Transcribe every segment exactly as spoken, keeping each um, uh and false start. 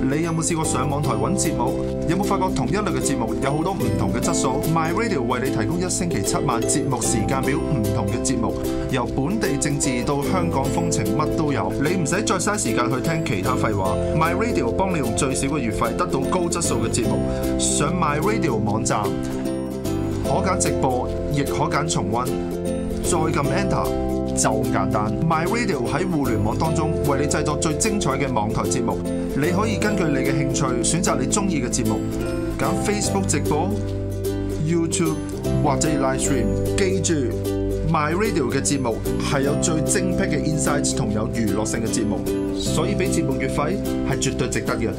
你有冇試過上網台揾節目？有冇發覺同一類嘅節目有好多唔同嘅質素 ？My Radio 為你提供一星期七晚節目時間表，唔同嘅節目，由本地政治到香港風情，乜都有。你唔使再嘥時間去聽其他廢話 ，My Radio 幫你用最少嘅月費得到高質素嘅節目。上 My Radio 網站，可揀直播，亦可揀重溫，再撳 Enter。就咁簡單 ，My Radio 喺互聯網當中為你製作最精彩嘅網台節目。你可以根據你嘅興趣選擇你中意嘅節目，揀 Facebook 直播、YouTube 或者 Live Stream。記住 ，My Radio 嘅節目係有最精闢嘅 insights 同有娛樂性嘅節目，所以俾節目月費係絕對值得嘅。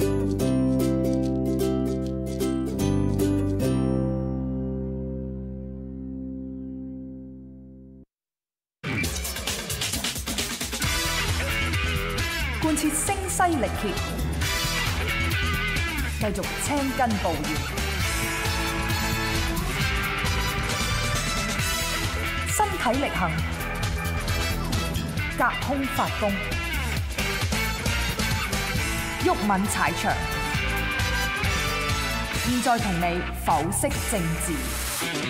貫徹聲嘶力竭，繼續青筋暴現，身體力行，隔空發功，毓民踩場。現在同你剖析政治。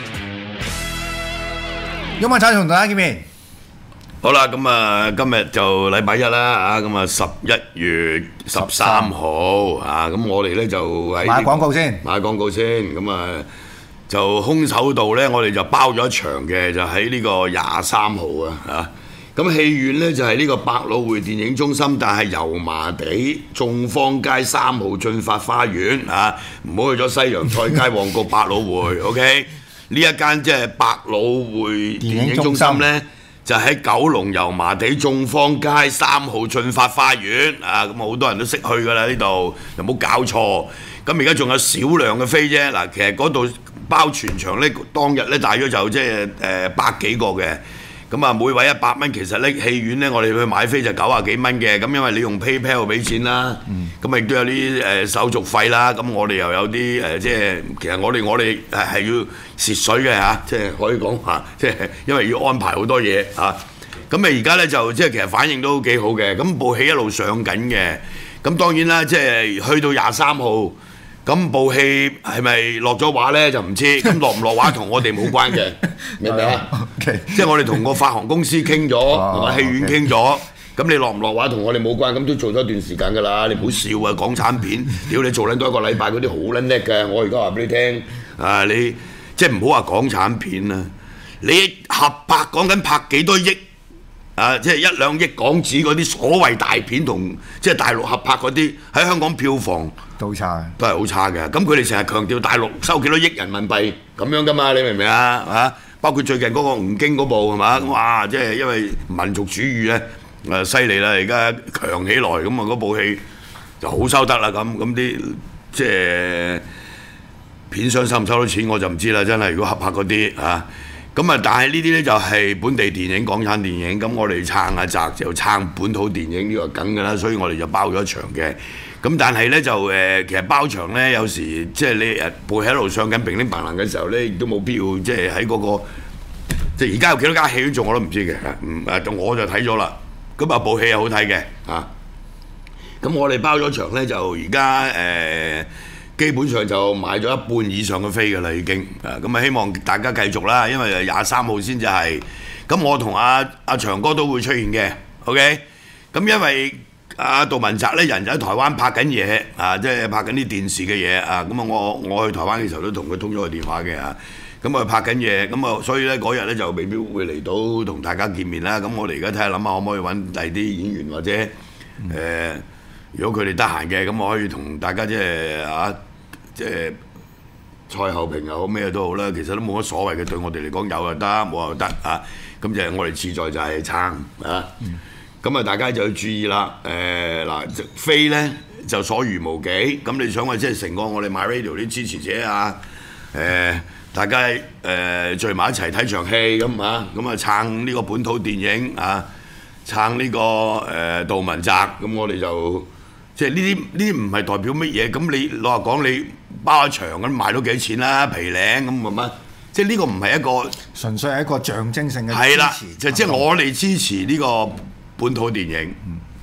毓民踩場同大家見面。 好啦，咁啊，今日就禮拜一啦，啊，咁啊十一月十三號啊，咁我哋咧就喺買廣告先， 買廣告先，咁啊就空手道咧，我哋就包咗一場嘅，就喺呢個廿三號啊，啊，咁戲院咧就係呢個百老匯電影中心，但係油麻地眾坊街三號駿發花園啊，唔好去咗西洋菜街旺角百老匯，OK？ 呢一間即係百老匯電影中心咧。就喺九龍油麻地眾坊街三號駿發花園啊！咁好多人都識去㗎啦，呢度又冇搞錯。咁而家仲有少量嘅飛啫。嗱，其實嗰度包全場咧，當日咧大約就即係誒百幾個嘅。咁啊，每位一百蚊，其實咧戲院咧，我哋去買飛就九啊幾蚊嘅。咁因為你用 PayPal 俾錢啦，咁亦都有啲誒手續費啦。咁我哋又有啲誒，即係其實我哋我哋係係要蝕水嘅嚇，即係可以講嚇，即係因為要安排好多嘢嚇。咁啊而家咧就即係其實反應都幾好嘅。咁部戲一路上緊嘅。咁當然啦，即係去到廿三號。咁部戲係咪落咗畫咧就唔知，咁落唔落畫同我哋冇關嘅，明唔明啊？即係我哋同個發行公司傾咗，同個戲院傾咗，咁你落唔落畫同我哋冇關，咁都做咗一段時間㗎啦。你唔好笑啊！港產片，屌你做撚多一個禮拜嗰啲好撚叻嘅，我而家話俾你聽，啊你即係唔好話港產片啦，你合拍講緊拍幾多億？啊！即係一兩億港紙嗰啲所謂大片同即係大陸合拍嗰啲喺香港票房都差， 都係好差嘅。咁佢哋成日強調大陸收幾多億人民幣咁樣㗎嘛？你明唔明啊？啊！包括最近嗰個吳京嗰部係嘛？哇！即係因為民族主義咧誒犀利啦，而家強起來咁啊！嗰部戲就好收得啦咁咁啲即係片商收唔收到錢我就唔知啦。真係如果合拍嗰啲啊〜咁啊，但係呢啲咧就係本地電影、港產電影，咁我哋撐下閘就撐本土電影呢個梗㗎啦，所以我哋就包咗場嘅。咁但係咧就誒，其實包場咧有時即係你誒部戲喺度上緊乒鈴嘭唥嘅時候咧，亦都冇必要即係喺嗰個即係而家有幾多間戲院做我都唔知嘅。嗯誒，我就睇咗啦。咁啊，部戲係好睇嘅嚇。咁我哋包咗場咧，就而家誒。基本上就買咗一半以上嘅飛㗎啦，已經啊咁啊，希望大家繼續啦，因為廿三號先至係。咁我同阿阿長哥都會出現嘅 ，OK？ 咁因為阿杜汶澤咧人就喺台灣拍緊嘢啊，即係拍緊啲電視嘅嘢啊。咁啊，我我去台灣嘅時候都同佢通咗個電話嘅啊。咁啊拍緊嘢，咁啊所以咧嗰日咧就未必會嚟到同大家見面啦。咁我哋而家睇下諗下可唔可以揾第二啲演員或者誒、呃，如果佢哋得閒嘅，咁我可以同大家即係啊。即係賽後評又好咩都好啦，其實都冇乜所謂嘅，對我哋嚟講有就得，冇就得啊！咁就係我哋志在就係撐啊！咁啊，大家就要注意啦。誒嗱，飛咧就所餘無幾。咁你想話即係成個我哋 My Radio 啲支持者啊，誒大家誒聚埋一齊睇場戲咁啊，咁啊撐呢個本土電影啊，撐呢個誒杜汶澤，咁我哋就即係呢啲呢啲唔係代表乜嘢。咁你老實講你。包一場咁賣到幾多錢啦？皮領咁咁乜？即係呢個唔係一個純粹係一個象徵性嘅支持。 係啦，就即係我哋支持呢個本土電影。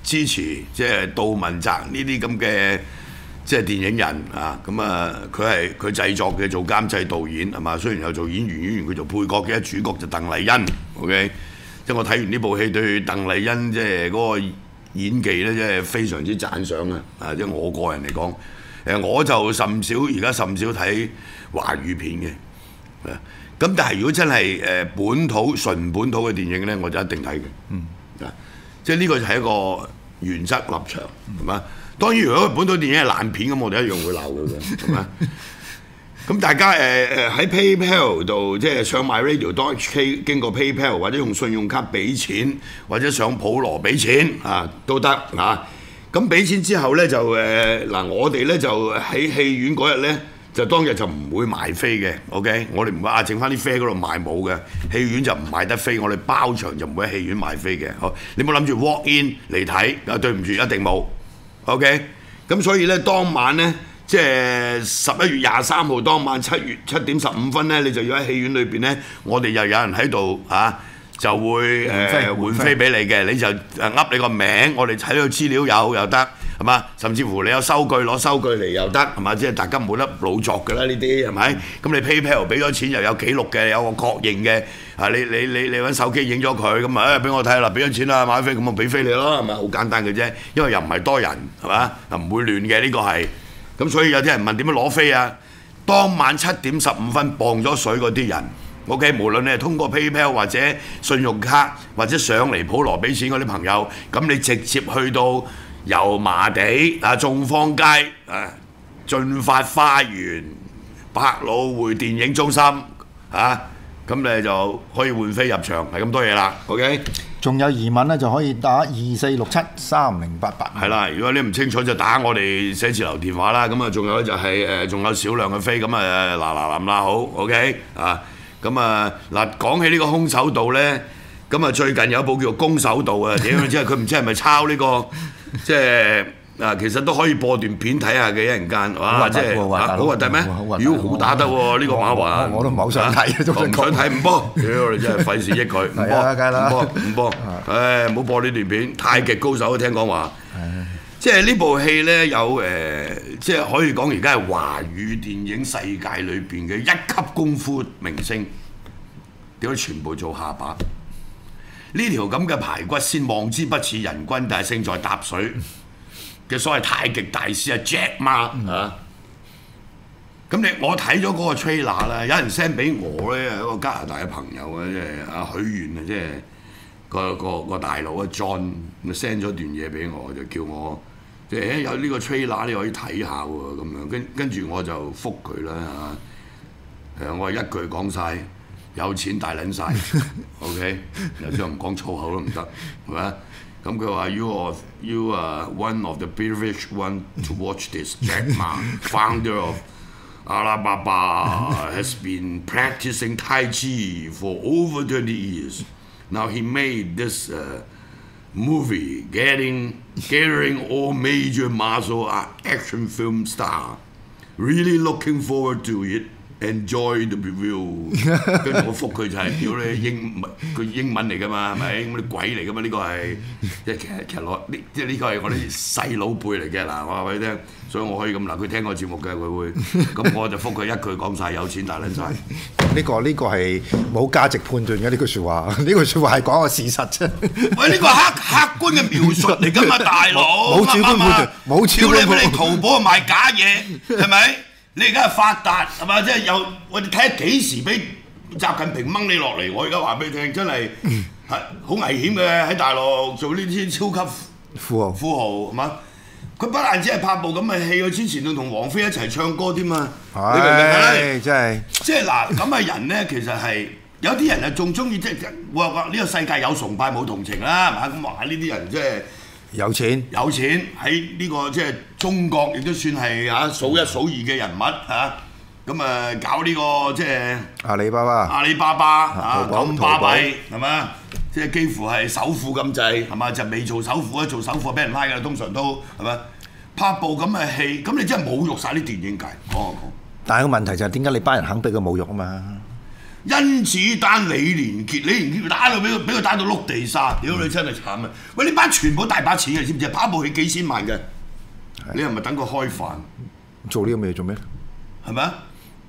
支持即係杜汶澤呢啲咁嘅即係電影人啊，咁啊佢係佢製作嘅，做監製導演係嘛？雖然有做演員，演員佢做配角嘅，主角就鄧麗欣 ，OK。即係我睇完呢部戲，對鄧麗欣即係嗰個演技咧，即係非常之讚賞啊！啊，即係我個人嚟講，誒我就甚少而家甚少睇華語片嘅，咁但係如果真係誒本土純本土嘅電影咧，我就一定睇嘅。嗯，啊，即係呢個就係一個原則立場，係嘛？當然，如果本土電影係爛片咁，我哋一樣會鬧佢嘅，係嘛？咁大家誒誒喺 PayPal 度即係上 MyRadio.hk 經過 PayPal 或者用信用卡俾錢，或者上普羅俾錢啊都得啊。咁俾錢之後咧就誒嗱、呃，我哋咧就喺戲院嗰日咧就當日就唔會賣飛嘅 ，OK？ 我哋唔會啊，剩翻啲飛嗰度賣冇嘅，戲院就唔賣得飛，我哋包場就唔會喺戲院賣飛嘅。好，你冇諗住 walk in 嚟睇啊？對唔住，一定冇 ，OK？ 咁所以咧當晚咧。即係十一月廿三號當晚七月七點十五分咧，你就要喺戲院裏邊咧，我哋又有人喺度嚇，就會誒換飛俾你嘅，你就誒噏你個名，我哋睇到資料有又得，係嘛？甚至乎你有收據攞收據嚟又得，係嘛？即係大家冇得老作㗎啦，呢啲係咪？咁你 PayPal 俾咗錢又有記錄嘅，有個確認嘅，啊你你你你揾手機影咗佢，咁啊誒俾我睇啦，俾咗錢啦買飛，咁我俾飛你咯，係咪？好簡單嘅啫，因為又唔係多人，係嘛？又唔會亂嘅，呢個係。咁所以有啲人問點樣攞飛啊？當晚七點十五分磅咗水嗰啲人 ，OK， 無論你係通過 PayPal 或者信用卡或者上嚟普羅俾錢嗰啲朋友，咁你直接去到油麻地啊眾坊街啊進發花園百老匯電影中心啊，咁你就可以換飛入場，係咁多嘢啦 ，OK。 仲有疑問咧，就可以打二四六七三零八八。 係啦，如果你唔清楚就打我哋寫字樓電話啦。咁啊，仲有咧就係誒，仲有少量嘅飛，咁啊嗱嗱臨啦，好 OK 啊。咁啊嗱，講起呢個空手道咧，咁啊最近有一部叫做《攻手道》啊，點即係佢唔知係咪抄呢個即係。啊，其實都可以播段片睇下嘅一陣間，哇！即係好核突咩？妖好打得喎，呢個馬雲。 我都唔係好想睇， 唔想睇唔播。屌你真係費事益佢，唔播唔播唔播。誒唔好播呢段片，太極高手聽講話。即係呢部戲咧有誒，即係可以講而家係華語電影世界裏邊嘅一級功夫明星，點解全部做下巴？呢條咁嘅排骨先望之不似人君，但係勝在踏水。嘅所謂太極大師啊 Jack Ma 啊，咁你我睇咗嗰個 trailer 啦，有人 send 俾我咧，一個加拿大嘅朋友啊，即係阿許願啊，即係個個個大佬啊 John，咁 send 咗段嘢俾我，就叫我即係有呢個 trailer 你可以睇下喎，咁樣跟跟住我就覆佢啦嚇，誒我係一句講晒，有錢大撚晒 OK， 有時候唔講粗口都唔得，係咪？咁佢話 You are you are one of the privileged one to watch this. Jack Ma, founder of Alibaba, has been practicing Tai Chi for over twenty years. Now he made this uh, movie, getting gathering all major martial art action film star. Really looking forward to it. Enjoy the review， 跟住我覆佢就係屌你英佢英文嚟㗎嘛，係咪？咁啲鬼嚟㗎嘛？呢個係即係其實其實攞呢即係呢個係我啲細佬輩嚟嘅嗱，我話俾你聽，所以我可以咁嗱，佢聽我節目嘅佢會，咁我就覆佢一句講晒有錢大撚晒。 呢個呢個係冇價值判斷嘅呢句説話，呢句説話係講個事實啫。 喂，呢個客客觀嘅描述嚟㗎嘛，大佬。 冇主觀判斷，冇主觀判斷。 屌你！你淘寶賣假嘢係咪？你而家係發達係嘛？即係有我哋睇下幾時俾習近平掹你落嚟。我而家話俾你聽，真係係好危險嘅喺大陸做呢啲超級富豪富豪係嘛？佢不但只係拍部咁嘅戲，佢之前仲同王菲一齊唱歌添嘛。你明唔明啊？ 真係即係嗱咁嘅人咧，其實係有啲人啊仲中意即係話話呢個世界有崇拜冇同情啦，係嘛？咁話呢啲人即係。 有錢有錢喺呢個即係中國亦都算係嚇數一數二嘅人物嚇，咁啊搞呢個即係阿里巴巴、 阿里巴巴啊嚇咁巴閉係嘛？即係幾乎係首富咁滯係嘛？就未做首富咧，做首富俾人拉㗎啦，通常都係咪？拍部咁嘅戲，咁你真係侮辱晒啲電影界。講我講。 但係個問題就係點解你班人肯俾佢侮辱啊嘛？ 甄子丹、李連杰、李連杰打到俾佢俾佢打到碌地沙，屌你真係慘啊！喂，呢班全部大把錢嘅，知唔知啊？拍部戲幾千萬嘅，你係咪等佢開飯？ 做呢個嘢做咩？ 係咪啊？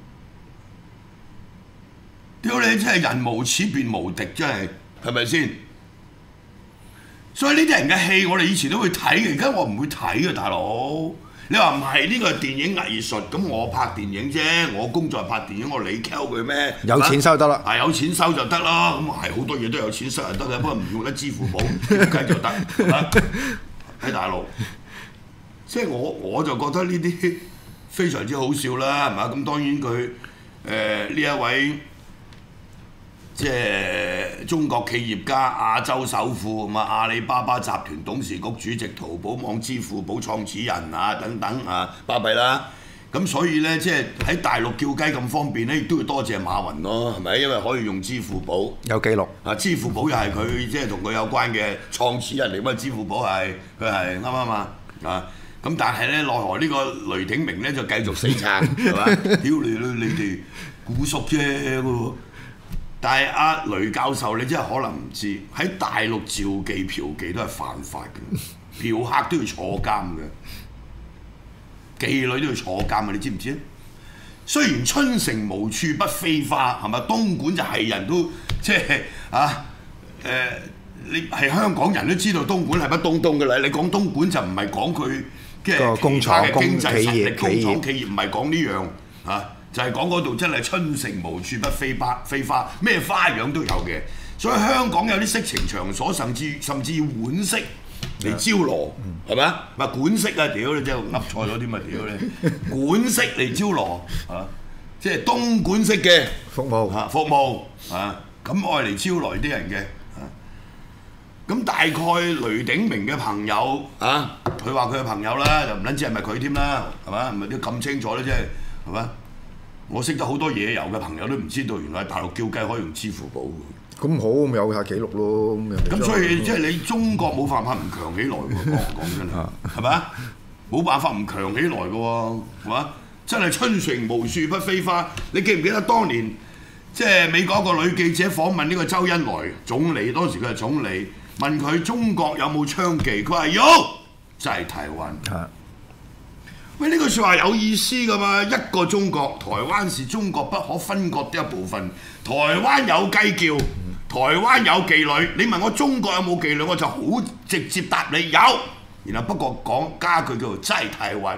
屌你真係人無恥便無敵，真係係咪先？所以呢啲人嘅戲，我哋以前都會睇嘅，而家我唔會睇嘅，大佬。你話唔係呢個係電影藝術，咁我拍電影啫，我工作係拍電影，我理 Q 佢咩？ 有錢收得啦， 係有錢收就得啦，咁係好多嘢都有錢收就得嘅，不過唔用得支付寶計就得喺大陸。即係我我就覺得呢啲非常之好笑啦，係嘛？咁當然佢誒呢一位即係中國企業家、亞洲首富咁啊，阿里巴巴集團董事局主席、淘寶網、支付寶創始人啊等等啊，巴閉啦。咁所以咧，即係喺大陸叫雞咁方便咧，亦都要多謝馬雲咯，係咪？因為可以用支付寶有記錄啊，支付寶又係佢即係同佢有關嘅創始人嚟，咁啊支付寶係佢係啱啱嘛啊？咁但係咧，奈何呢個雷鼎明咧就繼續死撐，係嘛？屌你你哋古叔啫喎！但係阿雷教授，你真係可能唔知喺大陸召妓嫖妓都係犯法嘅，嫖客都要坐監嘅，妓女都要坐監嘅，你知唔知啊？雖然春城無處不飛花，係咪？東莞就係人都即係啊誒、呃，你係香港人都知道東莞係乜東東嘅啦。你講東莞就唔係講佢即係工廠嘅經濟實力， 工工廠企業唔係講呢樣啊。就係講嗰度真係春城無處不飛花，飛花咩花樣都有嘅。所以香港有啲色情場所，甚至甚至要碗式嚟招羅，係咪啊？咪管式啊！屌你真係噏錯咗啲咪屌你！管式嚟招羅啊，即係東莞式嘅服務嚇服務啊，咁愛嚟招來啲人嘅啊。咁大概雷鼎明嘅朋友啊，佢話佢嘅朋友啦，就唔撚知係咪佢添啦，係嘛？唔係都咁清楚咧，即係係嘛？我識得好多野遊嘅朋友都唔知道，原來大陸叫雞可以用支付寶嘅。 咁好，咁有下記錄咯。 咁所以即係你中國冇辦法唔強起來喎，講講真係，係咪啊？冇辦法唔強起來嘅喎，係嘛？真係春城無處不飛花。你記唔記得當年即係美國一個女記者訪問呢個周恩來總理，當時佢係總理，問佢中國有冇槍妓，佢話有，在台灣。喂，呢句説話有意思㗎嘛？一個中國，台灣是中國不可分割的一部分。台灣有雞叫，台灣有妓女。你問我中國有冇妓女，我就好直接答你有。然後不過講加句叫做真係台灣。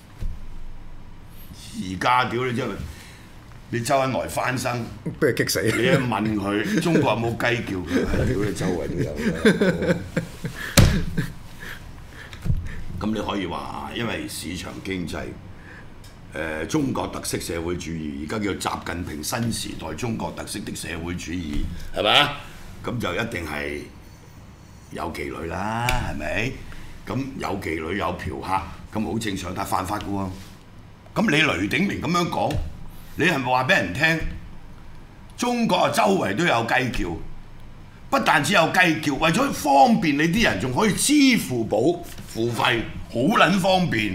而家屌你真係，你周恩來翻身， 俾佢激死。 你一問佢中國有冇雞叫，佢屌你周圍都有。咁你可以話，因為市場經濟，誒、呃、中國特色社會主義，而家叫習近平新時代中國特色的社會主義，係咪啊？咁就一定係有妓女啦，係咪？咁有妓女有嫖客，咁好正常，但係犯法嘅喎。咁你雷鼎明咁樣講，你係咪話俾人聽？中國啊，周圍都有雞叫。不但只有雞叫，為咗方便你啲人，仲可以支付寶付費，好撚方便，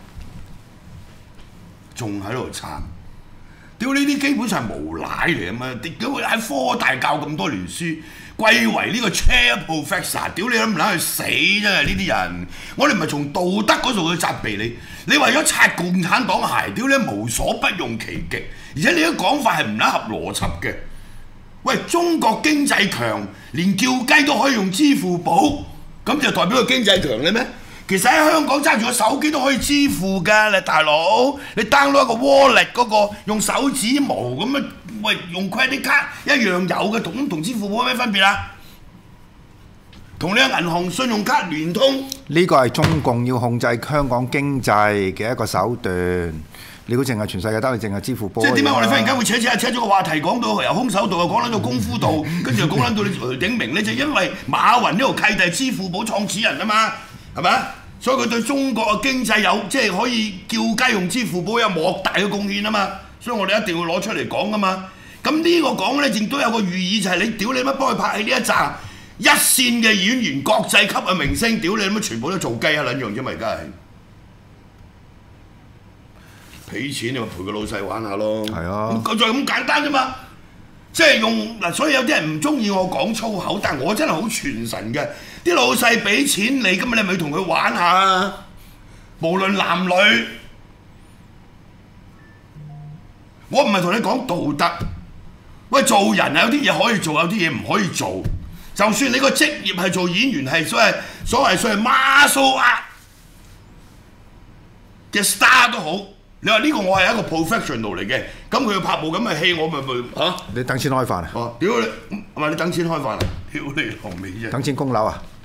仲喺度撐。屌呢啲基本上係無賴嚟啊嘛！屌佢喺科大教咁多年書，貴為呢個 chair professor， 屌你諗唔諗去死啫？呢啲人，我哋唔係從道德嗰度去責備你，你為咗擦共產黨鞋，屌你無所不用其極，而且你啲講法係唔撚合邏輯嘅。喂，中國經濟強，連叫雞都可以用支付寶，咁就代表佢經濟強咧咩？其實喺香港揸住個手機都可以支付㗎，你大佬，你 download 一個 wallet 嗰個用手指模咁樣，喂，用 credit card 一樣有嘅，同同支付寶有咩分別啊？同你嘅銀行信用卡聯通， 呢個係中共要控制香港經濟嘅一個手段。你估淨係全世界得你淨係支付寶？ 即係點解我哋忽然間會扯扯扯咗個話題，講到由空手道又講撚到功夫道，跟住又講撚到你雷鼎明咧，就因為馬雲呢條契弟係支付寶創始人啊嘛，係咪啊？所以佢對中國嘅經濟有即係可以叫雞用支付寶有莫大嘅貢獻啊嘛，所以我哋一定要攞出嚟講噶嘛。咁呢個講咧，亦都有個寓意，就係你屌你乜幫佢拍戲呢一紮一線嘅演員、國際級嘅明星，屌你乜全部都做雞啊撚樣啫嘛，而家係。俾錢你咪陪個老細玩下咯， 係啊， 咁就係咁簡單啫嘛。 即係用嗱，所以有啲人唔中意我講粗口，但係我真係好傳神嘅。啲老細俾錢你，咁你咪同佢玩下啊！無論男女，我唔係同你講道德。喂，做人有啲嘢可以做，有啲嘢唔可以做。就算你個職業係做演員，係所謂所謂所謂 martial art 嘅 star 都好。你話呢個我係一個 professional 嚟嘅，咁佢要拍部咁嘅戲，我咪咪嚇？ 你等錢開飯啊？ 哦，屌你！係咪你等錢開飯啊？屌你老味啫！ 等錢供樓啊？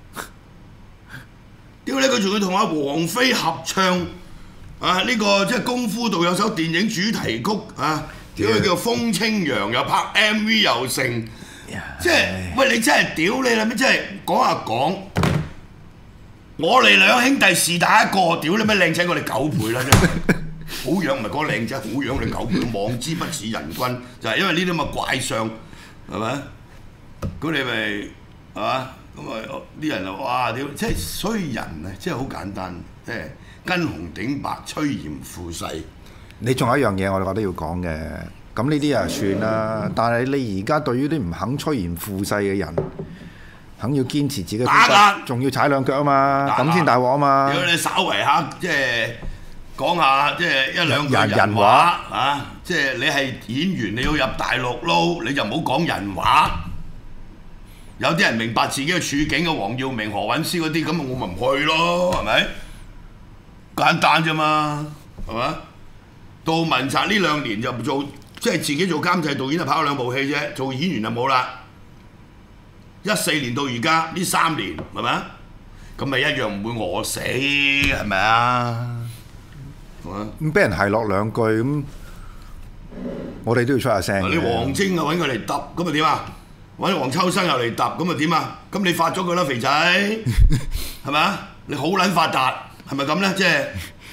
屌你！佢仲要同阿王菲合唱啊！呢個即係功夫度有首電影主題曲啊！屌佢叫《風清揚》，又拍 M V 又成，即係喂你真係屌你啦咩？真係講下講，我哋兩兄弟是但一個，屌你咩靚仔過你九倍啦！真係好樣唔係講靚仔，好樣你九倍，望之不似人君，就係因為呢啲咁嘅怪相係咪？咁你咪係嘛？咁啊啲人就哇屌！即係所以人啊，即係好簡單，即係跟紅頂白，趨炎附勢。 你仲有一樣嘢，我哋覺得要講嘅，咁呢啲啊算啦。但係你而家對於啲唔肯趨炎附勢嘅人，肯要堅持自己嘅風格，仲要踩兩腳啊嘛，咁先大鑊啊嘛。如果你稍為下即係講下即係一兩句人話啊，即係你係演員，你要入大陸撈，你就唔好講人話。有啲人明白自己嘅處境嘅，黃耀明、何韻詩嗰啲，咁我咪唔去咯，係咪？簡單啫嘛，係嘛？杜汶澤呢兩年就做即係自己做監製導演，就拍咗兩部戲啫，做演員就冇啦。一四年到而家呢三年係咪啊？咁咪一樣唔會餓死係咪啊？ 咁俾人係落兩句咁，我哋都要出下聲。 你黃晶啊揾佢嚟揼，咁咪點啊？揾黃秋生又嚟揼，咁咪點啊？咁你發咗佢啦，肥仔係咪啊？你好撚發達係咪咁咧？即係。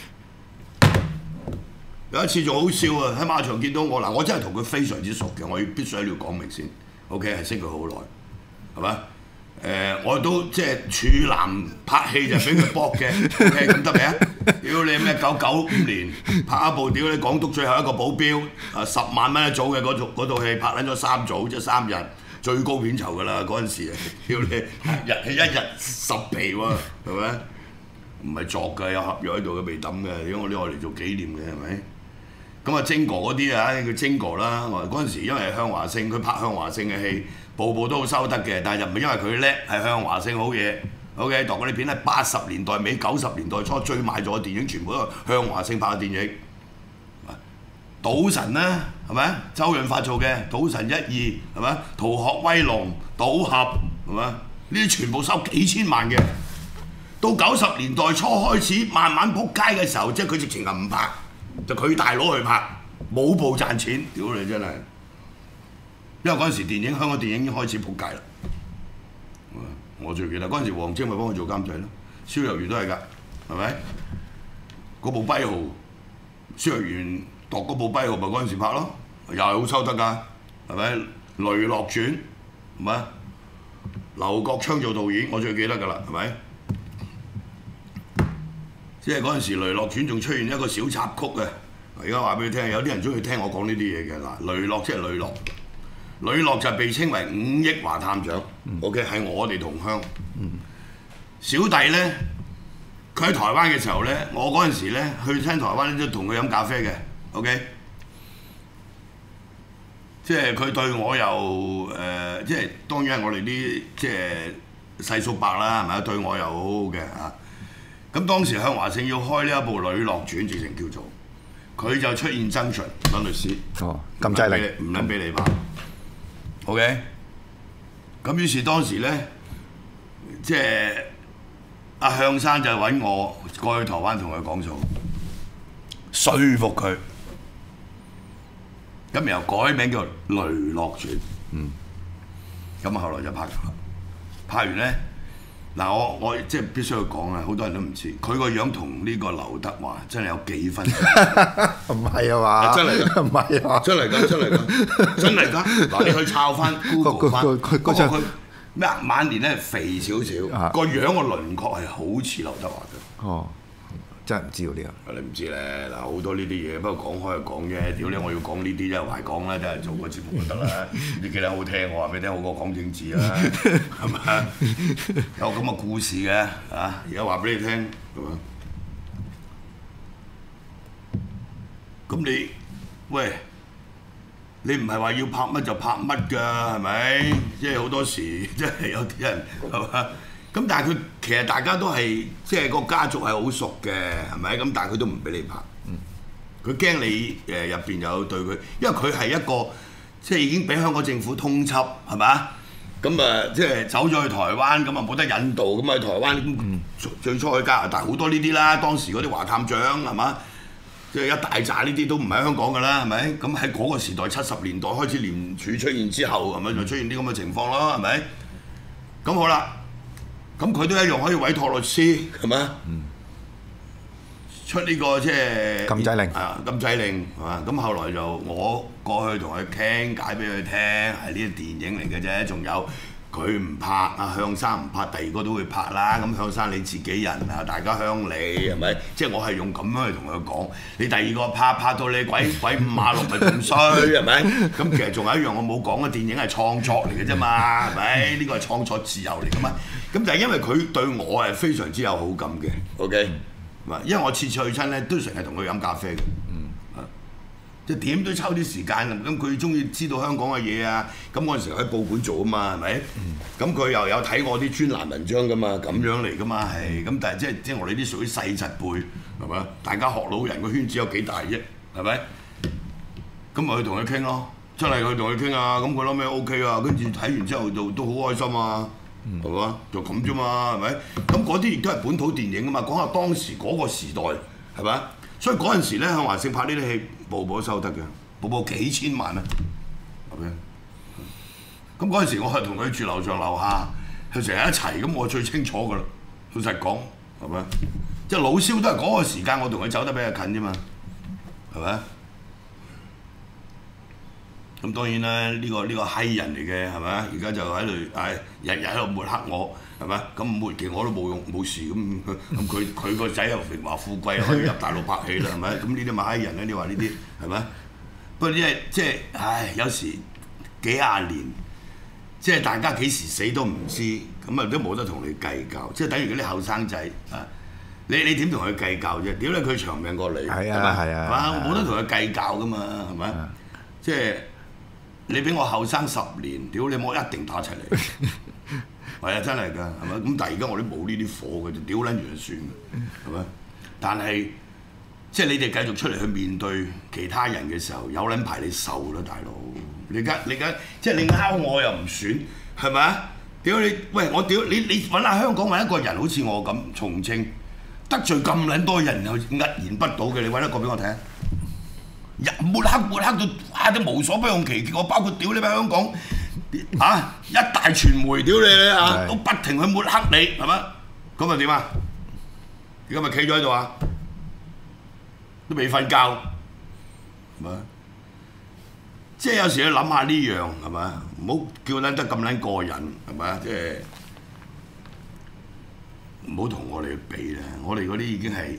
有一次仲好笑啊！喺馬場見到我嗱，我真係同佢非常之熟嘅，我要必須喺度講明先。OK， 係識佢好耐，係嘛？誒、呃，我都即係處男拍戲就俾佢搏嘅。OK， 咁得未啊？屌你咩？九九五年拍一部屌你港督最後一個保鏢啊，十萬蚊一組嘅嗰組嗰套戲拍撚咗三組，即係三日最高片酬㗎啦嗰陣時啊！屌你日戲一日十皮喎，係咪？唔係作㗎，有合約喺度嘅未抌嘅，如果我呢我嚟做紀念嘅係咪？咁啊，晶哥嗰啲啊，叫晶哥啦。我嗰陣時因為向華勝，佢拍向華勝嘅戲，部部都好收得嘅，但係就唔係因為佢叻，係向華勝好嘢。OK， 度嗰啲片係八十年代尾、九十年代初最賣座嘅電影，全部都係向華勝拍嘅電影。賭神啦，係咪？周潤發做嘅《賭神一二》係咪？《逃學威龍》、《賭俠》係咪？呢啲全部收幾千萬嘅。到九十年代初開始慢慢撲街嘅時候，即係佢直情係唔拍。就佢大佬去拍，冇部賺錢，屌你真係！因為嗰陣時電影香港電影已經開始撲街啦。我最記得嗰陣時黃晶咪幫佢做監製咯，蕭若元都係㗎，係咪？嗰部跛豪，蕭若元度嗰部跛豪咪嗰陣時拍咯，又係好收得㗎，係咪？雷洛傳，係咪？劉國昌做導演，我最記得㗎啦，係咪？即係嗰陣時，雷洛傳仲出現一個小插曲嘅。而家話俾你聽，有啲人中意聽我講呢啲嘢嘅嗱。雷洛即係雷洛，雷洛就被稱為五億華探長。嗯、OK， 係我哋同鄉。嗯、小弟咧，佢喺台灣嘅時候咧，我嗰陣時咧去聽台灣都同佢飲咖啡嘅。OK， 即係佢對我又誒、呃，即係當然係我哋啲即係細叔伯啦，係咪啊？對我又好好嘅啊。咁當時向華勝要開呢一部《雷洛傳》，直情叫做佢就出現爭取揾律師， 哦，禁制令唔撚俾你拍 ，OK。咁於是當時咧，即係阿向生就揾我過去台灣同佢講數，說服佢，咁然後改名叫《雷洛傳》，嗯，咁後來就拍咗啦，拍完咧。嗱，我我即係必須要講啊！好多人都唔知，佢個樣同呢個劉德華真係有幾分。 唔係啊嘛？ 真係㗎， 唔係啊！ 真係㗎，真係㗎，真係㗎！嗱，你去抄翻 Google 翻， 佢嗰張佢咩晚年咧肥少少，個樣個輪廓係好似劉德華嘅。哦， 真係唔知道呢個。 你唔知咧，嗱好多呢啲嘢，不過講開就講啫。屌你，我要講呢啲真係懷講啦，真係做個節目就得啦。你幾撚好聽，我話俾你聽，好過講政治啦，係咪？有咁嘅故事嘅啊！而家話俾你聽，係嘛？咁你喂，你唔係話要拍乜就拍乜㗎，係咪？即係好多時，即係有啲人係嘛？咁但係佢其實大家都係即係個家族係好熟嘅，係咪？咁但係佢都唔俾你拍，佢驚你誒入邊有對佢，因為佢係一個即係已經俾香港政府通緝，係咪？咁啊，即係走咗去台灣，咁啊冇得引渡，咁啊台灣、嗯、最初去加拿大好多呢啲啦，當時嗰啲華探長係嘛？即係一大紮呢啲都唔喺香港㗎啦，係咪？咁喺嗰個時代七十年代開始廉署出現之後，係咪就出現啲咁嘅情況咯？係咪？咁好啦，咁佢都一樣可以委託律師，係咪？嗯、出呢、呢個即係禁制令啊，禁制令係嘛？咁後來就我過去同佢傾解俾佢聽，係呢啲電影嚟嘅啫，仲有。佢唔拍，阿向生唔拍，第二個都會拍啦。咁向生你自己人啊，大家鄉里係咪？即係我係用咁樣去同佢講。你第二個拍拍到你鬼鬼五馬六咪咁衰係咪？咁其實仲有一樣我冇講嘅，電影係創作嚟嘅啫嘛，係咪？呢個係創作自由嚟㗎嘛。咁但係因為佢對我係非常之有好感嘅 ，OK，因為我次次去親咧都成日同佢飲咖啡嘅。即係點都抽啲時間，咁佢中意知道香港嘅嘢啊！咁嗰陣時喺報館做啊嘛，係咪？咁佢、嗯、又有睇我啲專欄文章噶嘛，咁樣嚟噶嘛，係。咁但係即係即係我哋啲屬於細侄輩，係咪？大家學老人個圈子有幾大啫，係咪？咁咪去同佢傾咯，真係去同佢傾啊！咁佢諗咩 OK 啊？跟住睇完之後就都好開心啊，係嘛、嗯？就咁啫嘛，係咪？咁嗰啲亦都係本土電影啊嘛，講下當時嗰個時代，係咪？所以嗰陣時咧，向華勝拍呢啲戲，部部都收得嘅，部部幾千萬啊！咁嗰陣時，我係同佢住樓上樓下，佢成日一齊，咁我最清楚噶啦。老實講，係咪？即係老蕭都係嗰個時間，我同佢走得比較近啫嘛，係咪？咁當然啦，呢、呢個呢、呢個閪人嚟嘅，係咪？而家就喺度，唉，日日喺度抹黑我。係咪？咁抹其實我都冇用冇事咁，咁佢佢個仔又榮華富貴，可以入大陸拍戲啦，係咪？咁呢啲咪閪人咧？你話呢啲係咪？不過即係即係，唉，有時幾廿年，即係大家幾時死都唔知，咁啊都冇得同你計較，即係等於嗰啲後生仔啊！你你點同佢計較啫？屌你佢長命過你， 係啊係啊， 係嘛？冇得同佢計較噶嘛，係咪？即係你比我後生十年，屌你我一定打齊你。係啊，真係㗎，係咪？咁但係而家我哋冇呢啲火嘅，就屌撚完就算嘅，係咪？但係即係你哋繼續出嚟去面對其他人嘅時候，有撚排你受啦，大佬！你而家你而家即係你拗我又唔選，係咪啊？屌你！喂，我屌你！你揾下香港揾一個人好似我咁從政得罪咁撚多人又屹然不倒嘅，你揾一個俾我睇啊！抹黑抹黑到哇！都無所不用其極，我包括屌你喺香港。啊！一大傳媒屌你你啊，都不停去抹黑你係嘛？咁啊點啊？而家咪企咗喺度啊，都未瞓覺，係嘛？即係有時你諗下呢樣係嘛？唔好叫撚得咁撚過癮係嘛？即係唔好同我哋比啦，我哋嗰啲已經係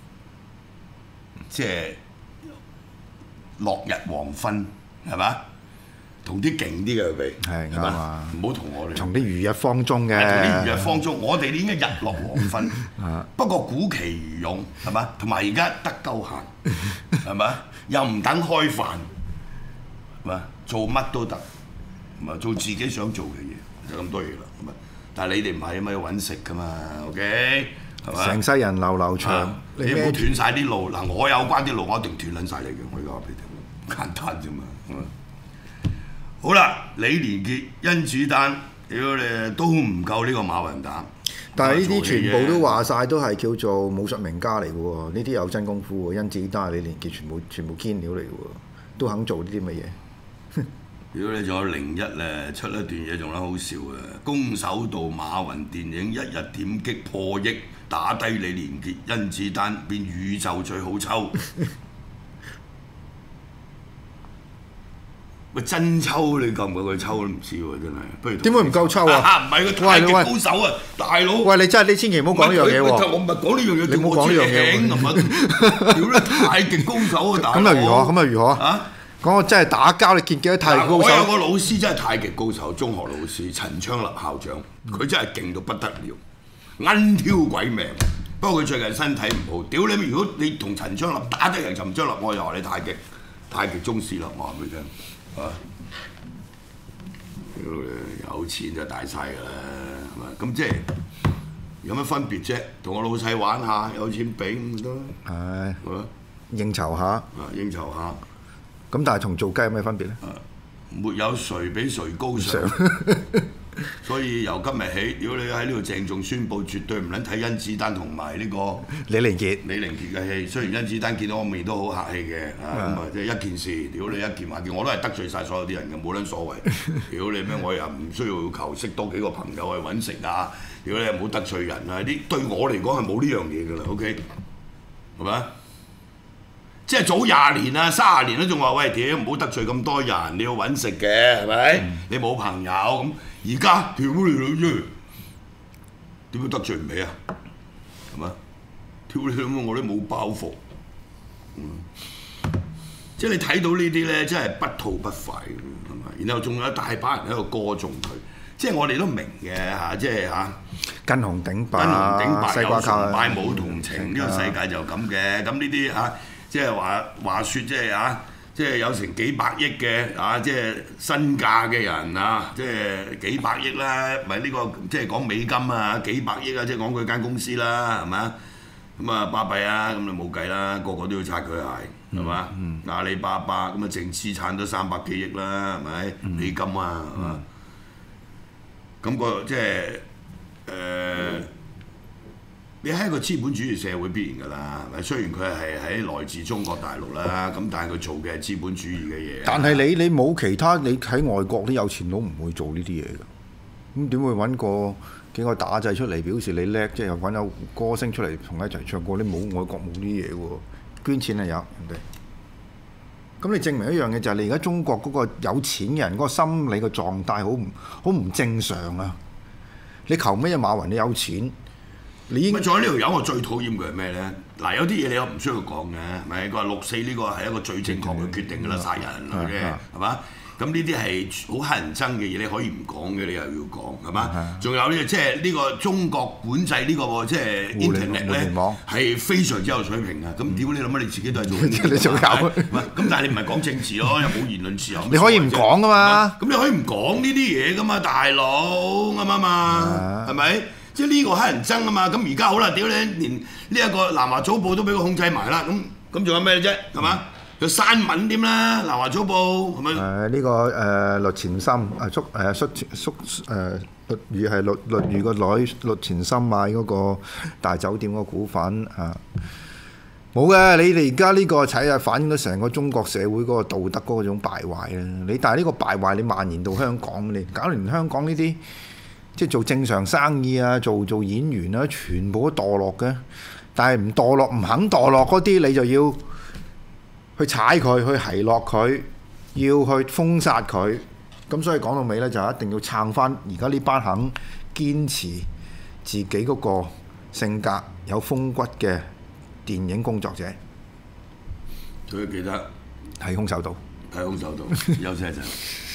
即係落日黃昏係嘛？同啲勁啲嘅比，係啱啊！唔好同我哋。 從啲如日方中嘅。 同啲如日方中，我哋已經日落黃昏。不過古奇如勇係嘛？同埋而家得鳩閒係嘛？又唔等開飯係嘛？做乜都得，係嘛？做自己想做嘅嘢就咁多嘢啦，係嘛？但係你哋唔係啊嘛，要揾食㗎嘛 ，OK 係嘛？ 成世人流流長， 你唔好斷晒啲路嗱，我有關啲路，我一定斷撚晒你嘅，我而家話俾你聽，簡單啫嘛。好啦，李連杰、甄子丹，屌你都唔夠呢個馬雲膽。 但係呢啲全部都話晒都係叫做武術名家嚟嘅喎，呢啲有真功夫喎，甄子丹、李連杰全部全部堅料嚟嘅喎，都肯做呢啲乜嘢？ 如果你仲有零一咧，出一段嘢仲得好笑嘅，攻守道馬雲電影一日點擊破億，打低李連杰、甄子丹，變宇宙最好抽。 喂，真抽你夠唔夠佢抽都唔知喎，真係。不如點會唔夠抽啊？ 唔係佢太極高手啊，大佬！ 喂，你真係你千祈唔好講呢樣嘢喎！ 我唔係講呢樣嘢， 你唔好講呢樣嘢喎！ 屌你太極高手啊，大佬！ 咁又如何？咁又如何啊？講我真係打交，你見幾多太極高手？ 我有個老師真係太極高手，中學老師陳昌立校長，佢真係勁到不得了，奀挑鬼命。不過佢最近身體唔好，屌你！如果你同陳昌立打得贏陳昌立，我就話你太極太極宗師啦，我話俾你聽。啊！有錢就大晒㗎啦，係咪？咁即係有乜分別啫？同我老細玩下，有錢俾咁得。係，係嘛？ 應酬下。啊， 應酬下。 咁但係同做雞有咩分別咧？ 沒有誰比誰高尚。所以由今日起，如果你喺呢度鄭重宣佈，絕對唔撚睇甄子丹同埋呢個李連杰、 李連杰嘅戲。雖然甄子丹見到我面都好客氣嘅，啊咁啊即係一件事，屌你一件話件，我都係得罪晒所有啲人嘅，冇撚所謂。屌你咩？我又唔需要求識多幾個朋友去揾食啊！屌你唔好得罪人啊！啲對我嚟講係冇呢樣嘢㗎啦 ，OK 係咪？即係早廿年啊、三十年都仲話喂，屌唔好得罪咁多人，你要揾食嘅係咪？嗯、你冇朋友咁，而家屌你老啫，點會得罪唔起啊？係咪？屌你老母我都冇包袱，嗯、即係你睇到呢啲咧，真係不吐不快嘅，係咪？然後仲有一大把人喺度歌頌佢，即係我哋都明嘅嚇，即係嚇。 跟紅頂白， 跟紅頂白有西瓜崇拜冇同情，呢個世界就咁嘅。咁呢啲嚇。即係話話説，即係啊，即係有成幾百億嘅啊，即係身價嘅人啊，即係幾百億啦，咪呢個即係講美金啊，幾百億啊，即係講佢間公司啦，係咪啊？咁啊巴閉啊，咁你冇計啦，個個都要擦佢鞋，係嘛？阿里巴巴咁啊，淨資產都三百幾億啦，係咪？美金啊，係嘛？咁個即係誒。你喺一個資本主義社會必然㗎啦，係咪？雖然佢係喺來自中國大陸啦，咁但係佢做嘅係資本主義嘅嘢。 但係你你冇其他，你喺外國啲有錢佬唔會做呢啲嘢㗎。咁點會揾個幾個打制出嚟表示你叻？即係揾有歌星出嚟同佢一齊唱歌，你冇外國冇呢啲嘢喎。捐錢係有人哋。咁你證明一樣嘢就係你而家中國嗰個有錢嘅人嗰個心理嘅狀態好唔好唔正常啊！你求咩嘢馬雲你有錢？ 你咪仲有呢條友，我最討厭佢係咩咧？嗱，有啲嘢你又唔需要講嘅，咪佢話六四呢個係一個最正確嘅決定㗎啦，殺人嘅啫，係嘛？咁呢啲係好乞人憎嘅嘢，你可以唔講嘅，你又要講，係嘛？仲有呢，即係呢個中國管制呢個即係 Internet 咧，係非常之有水平嘅。咁屌你諗下，你自己都係做， 你做搞？ 咁但係你唔係講政治咯，又冇言論自由。 你可以唔講㗎嘛？ 咁你可以唔講呢啲嘢㗎嘛，大佬啱唔啱啊？係咪？即係呢個乞人憎啊嘛，咁而家好啦，屌你連呢一個南華早報都俾佢控制埋啦，咁咁仲有咩啫？係嘛？就刪文點啦，南華早報係咪？ 誒呢個誒律前心啊，叔誒叔叔誒律如係律律如個女律前心買嗰個大酒店嗰個股份啊，冇嘅。你哋而家呢個睇下反映到成個中國社會嗰個道德嗰種敗壞啦。你但係呢個敗壞你蔓延到香港，你搞連香港呢啲。即係做正常生意啊，做做演員啊，全部都墮落嘅。但係唔墮落、唔肯墮落嗰啲，你就要去踩佢，去奚落佢，要去封殺佢。咁所以講到尾呢，就一定要撐翻而家呢班肯堅持自己嗰個性格有風骨嘅電影工作者。 最記得睇空手道， 睇空手道，休息一陣。